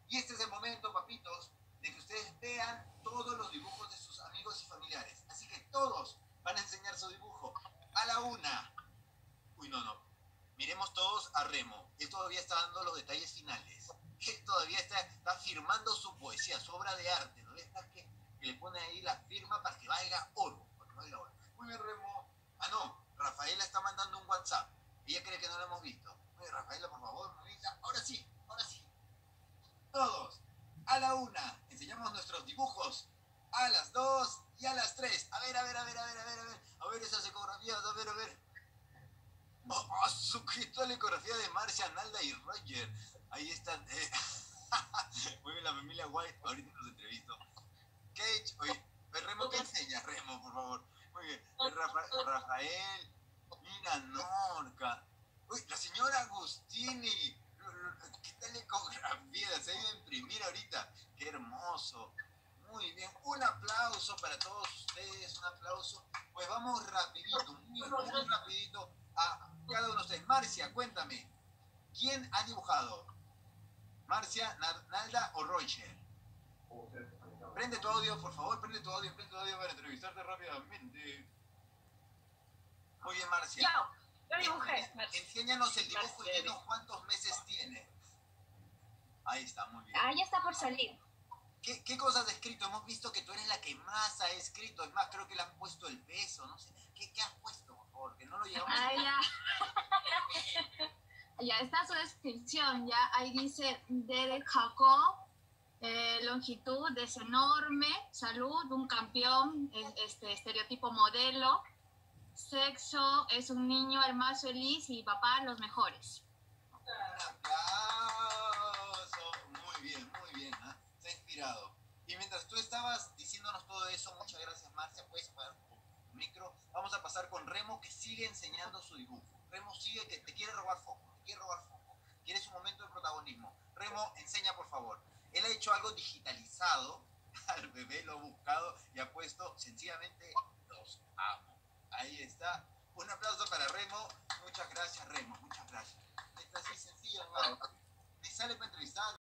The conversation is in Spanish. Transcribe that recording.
Y este es el momento, papitos, de que ustedes vean todos los dibujos de sus amigos y familiares. Así que todos van a enseñar su dibujo. A la una. Uy, no, no. Miremos todos a Remo. Él todavía está dando los detalles finales. Él todavía está firmando su poesía, su obra de arte. ¿No ves que le pone ahí la firma para que valga oro? Para que valga oro. Muy bien, Remo. Ah, no. Rafaela está mandando un WhatsApp. Ella cree que no lo hemos visto. Oye, Rafaela, por favor, me avisa. Ahora sí, ahora sí. Todos. A la una. Enseñamos nuestros dibujos. A las dos y a las tres. A ver, a ver, a ver, a ver, a ver, a ver. A ver esas ecografías, a ver, a ver. ¡Oh, suscrito a la ecografía de Marcia, Nalda y Roger! Ahí están. Muy bien, la familia White. Ahorita los entrevisto. Cage, oye, Remo, ¿qué enseña? Remo, por favor. Muy bien. Rafael, mira, Norca. Uy, la señora Agustini. ¿Qué tal la ecografía? Se ha ido a imprimir ahorita. ¡Qué hermoso! Muy bien, un aplauso para todos ustedes, un aplauso. Pues vamos rapidito, muy rapidito a cada uno de ustedes. Marcia, cuéntame, ¿quién ha dibujado? ¿Marcia, Nalda o Roger? Prende tu audio, por favor, prende tu audio para entrevistarte rápidamente. Muy bien, Marcia. Yo dibujé. Enséñanos el dibujo y dinos cuántos meses tiene. Ahí está, muy bien. Ah, ya está por salir. ¿Qué cosas has escrito? Hemos visto que tú eres la que más ha escrito. Es más, creo que le han puesto el peso, no sé. ¿Qué has puesto, por favor? Que no lo llegamos a ver. Ya está su descripción. Ya ahí dice Derek Jacob. Longitud es enorme. Salud, un campeón. Estereotipo modelo. Sexo es un niño, el más feliz, y papá, los mejores. Un aplauso. Muy bien, muy bien. ¿Eh? Se ha inspirado. Y mientras tú estabas diciéndonos todo eso, muchas gracias, Marcia. Puedes apagar tu micro. Vamos a pasar con Remo, que sigue enseñando su dibujo. Remo sigue, que te quiere robar foco. Te quiere robar foco. Quiere su momento de protagonismo. Remo, enseña, por favor. Él ha hecho algo digitalizado. Al bebé lo ha buscado y ha puesto sencillamente los amo. Ahí está.